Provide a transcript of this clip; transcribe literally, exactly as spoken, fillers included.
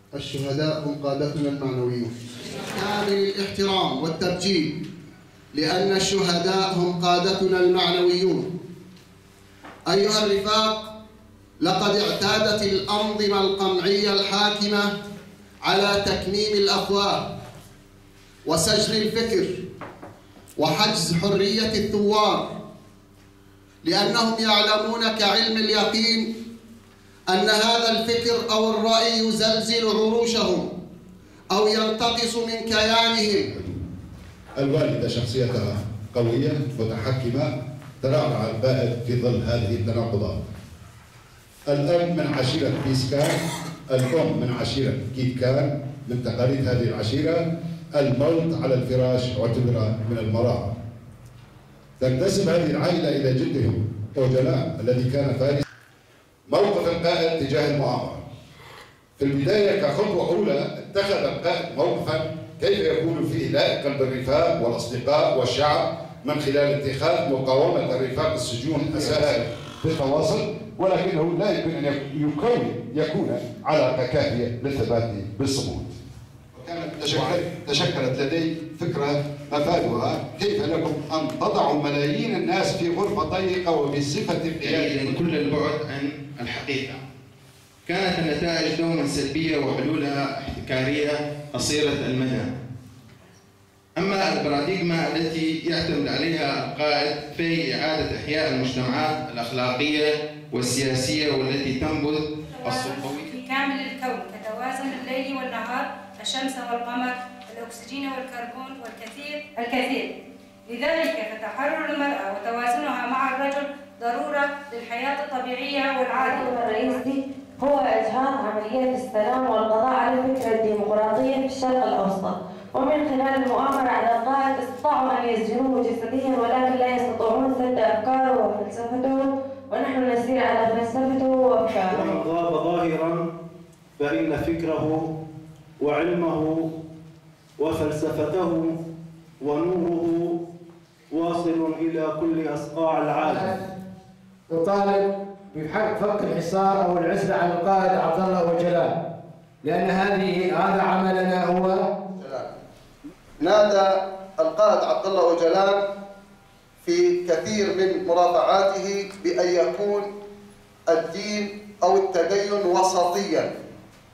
الشهداء هم قادتنا المعنويون. كامل الاحترام والتبجيل، لأن الشهداء هم قادتنا المعنويون. أيها الرفاق، لقد اعتادت الأنظمة القمعية الحاكمة على تكميم الأفواه وسجن الفكر وحجز حرية الثوار، لأنهم يعلمون كعلم اليقين أن هذا الفكر أو الرأي يزلزل عروشهم أو ينتقص من كيانهم. الوالدة شخصيتها قوية متحكمة، ترعرع البائد في ظل هذه التناقضات. الأب من عشيرة بيسكان، الأم من عشيرة كيتكان. من تقاليد هذه العشيرة الموت على الفراش اعتبر من المرارة. تنتسب هذه العائلة إلى جدهم أوجلان الذي كان فارس. موقف القائد تجاه المؤامرة. في البداية كخطوة أولى اتخذ القائد موقفا كيف يكون فيه لائقا بالرفاق والأصدقاء والشعب من خلال اتخاذ مقاومة الرفاق السجون أساء بالتواصل، ولكنه لا يمكن أن يكون يكون علاقة كافية للثبات بالصمود. كانت تشكلت لدي فكرة مفادها كيف لكم أن تضعوا ملايين الناس في غرفة ضيقة وبصفة بعيدا كل البعد عن الحقيقة. كانت النتائج دوما سلبية وحلولها احتكارية قصيرة المدى. أما البراديغما التي يعتمد عليها القائد في إعادة إحياء المجتمعات الأخلاقية والسياسية والتي تنبذ السلطوية في كامل الكون كتوازن الليل والنهار، الشمس والقمر، الأكسجين والكربون والكثير الكثير. لذلك فتحرر المرأة وتوازنها مع الرجل ضرورة للحياة الطبيعية والعادلة. الرئيسي هو إجهاض عملية السلام والقضاء على الفكرة الديمقراطية في الشرق الأوسط، ومن خلال المؤامرة على القائد استطاعوا أن يسجنوه جسديا، ولكن لا يستطيعون سد أفكاره وفلسفته، ونحن نسير على فلسفته وأفكاره. ومن غاب ظاهرا فإن فكره وعلمه وفلسفته ونوره واصل إلى كل أصقاع العالم. نطالب بحق فك الحصار أو العزلة على القائد عبد الله أوجلان، لأن هذه هذا عملنا هو. نادى القائد عبد الله أوجلان في كثير من مرافعاته بأن يكون الدين أو التدين وسطيا